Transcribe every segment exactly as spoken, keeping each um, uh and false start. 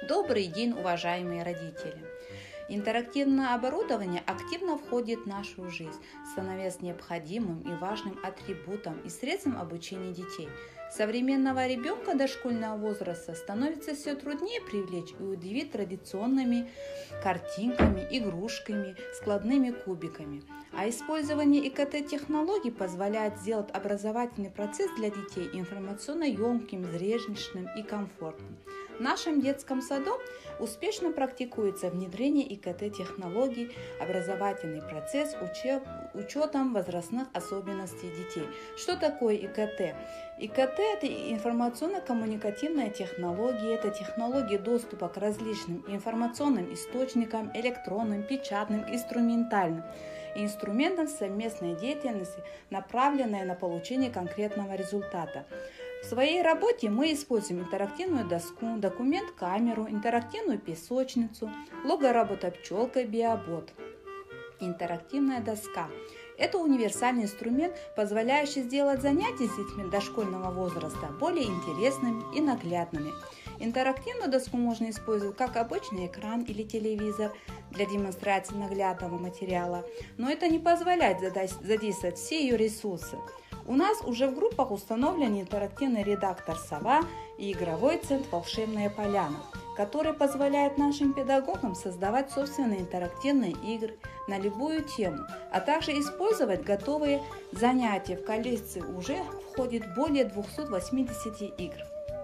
Добрый день, уважаемые родители! Интерактивное оборудование активно входит в нашу жизнь, становясь необходимым и важным атрибутом и средством обучения детей. Современного ребенка дошкольного возраста становится все труднее привлечь и удивить традиционными картинками, игрушками, складными кубиками. А использование и ка тэ-технологий позволяет сделать образовательный процесс для детей информационно емким, зрелищным и комфортным. В нашем детском саду успешно практикуется внедрение и ка тэ-технологий, образовательный процесс учеб, учетом возрастных особенностей детей. Что такое и ка тэ? и ка тэ – это информационно-коммуникативная технология, это технологии доступа к различным информационным источникам, электронным, печатным, инструментальным инструментам совместной деятельности, направленной на получение конкретного результата. В своей работе мы используем интерактивную доску, документ-камеру, интерактивную песочницу, лого-робота-пчелка Биобот. Интерактивная доска – это универсальный инструмент, позволяющий сделать занятия с детьми дошкольного возраста более интересными и наглядными. Интерактивную доску можно использовать как обычный экран или телевизор для демонстрации наглядного материала, но это не позволяет задействовать все ее ресурсы. У нас уже в группах установлен интерактивный редактор «Сова» и игровой центр «Волшебная поляна», который позволяет нашим педагогам создавать собственные интерактивные игры на любую тему, а также использовать готовые занятия. В коллекцию уже входит более двухсот восьмидесяти игр.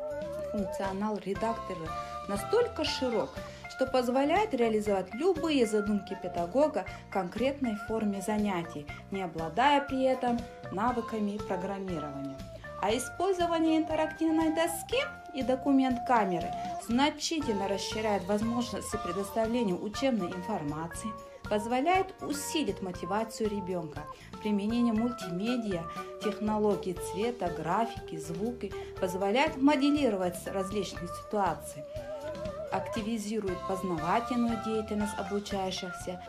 Функционал редактора настолько широк, что позволяет реализовать любые задумки педагога в конкретной форме занятий, не обладая при этом навыками программирования. А использование интерактивной доски и документ-камеры значительно расширяет возможности предоставления учебной информации, позволяет усилить мотивацию ребенка. Применение мультимедиа, технологий цвета, графики, звука позволяет моделировать различные ситуации, активизирует познавательную деятельность обучающихся.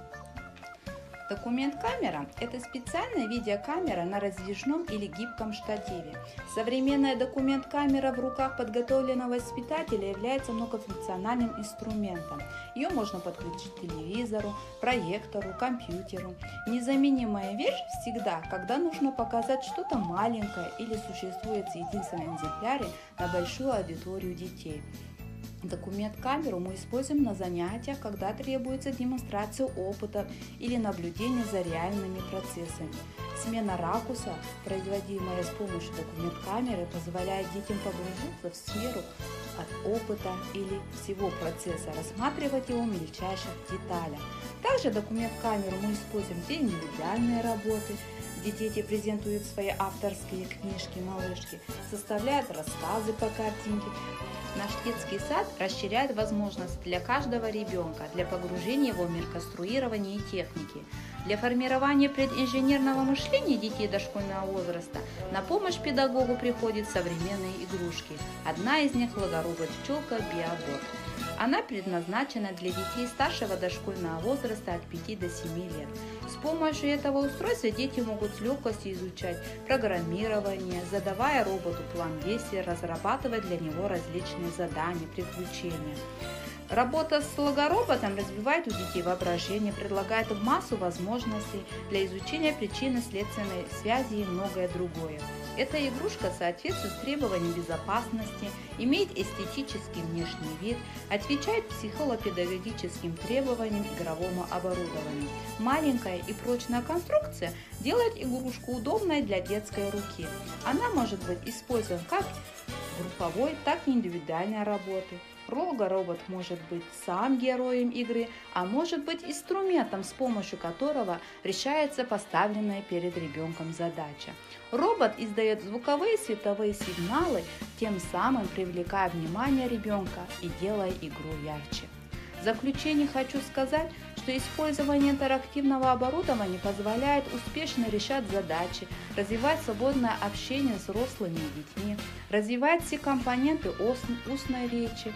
Документ-камера – это специальная видеокамера на раздвижном или гибком штативе. Современная документ-камера в руках подготовленного воспитателя является многофункциональным инструментом. Ее можно подключить к телевизору, проектору, компьютеру. Незаменимая вещь всегда, когда нужно показать что-то маленькое или существует в единственном экземпляре на большую аудиторию детей. Документ-камеру мы используем на занятиях, когда требуется демонстрация опыта или наблюдение за реальными процессами. Смена ракурса, производимая с помощью документ-камеры, позволяет детям погрузиться в сферу от опыта или всего процесса, рассматривать его в мельчайших деталях. Также документ-камеру мы используем для индивидуальной работы, где дети презентуют свои авторские книжки, малышки, составляют рассказы по картинке. Наш детский сад расширяет возможности для каждого ребенка для погружения его в мир конструирования и техники. Для формирования прединженерного мышления детей дошкольного возраста на помощь педагогу приходят современные игрушки. Одна из них – лого-робот-пчелка Биобот. Она предназначена для детей старшего дошкольного возраста от пяти до семи лет. С помощью этого устройства дети могут с легкостью изучать программирование, задавая роботу план действий, разрабатывать для него различные задания, приключения. Работа с лого-роботом развивает у детей воображение, предлагает массу возможностей для изучения причинно-следственной связи и многое другое. Эта игрушка соответствует требованиям безопасности, имеет эстетический внешний вид, отвечает психолого-педагогическим требованиям игровому оборудованию. Маленькая и прочная конструкция делает игрушку удобной для детской руки. Она может быть использована как групповой, так и индивидуальной работы. Лого-робот может быть сам героем игры, а может быть инструментом, с помощью которого решается поставленная перед ребенком задача. Робот издает звуковые и световые сигналы, тем самым привлекая внимание ребенка и делая игру ярче. В заключение хочу сказать, что использование интерактивного оборудования позволяет успешно решать задачи, развивать свободное общение с взрослыми и детьми, развивать все компоненты устной речи,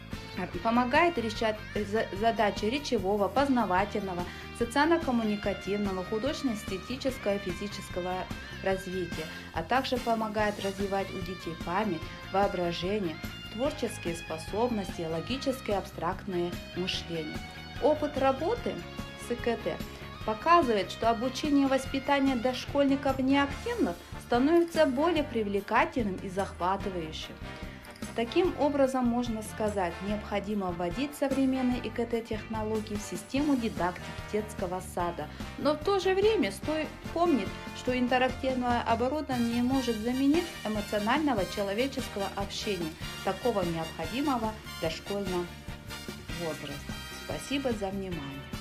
помогает решать задачи речевого, познавательного, социально-коммуникативного, художественно-эстетического и физического развития, а также помогает развивать у детей память, воображение, творческие способности, логическое и абстрактное мышление. Опыт работы с ИКТ показывает, что обучение и воспитание дошкольников неактивных становится более привлекательным и захватывающим. Таким образом, можно сказать, необходимо вводить современные ИКТ-технологии в систему дидактики детского сада, но в то же время стоит помнить, что интерактивное оборудование не может заменить эмоционального человеческого общения, такого необходимого в дошкольном возрасте. Спасибо за внимание.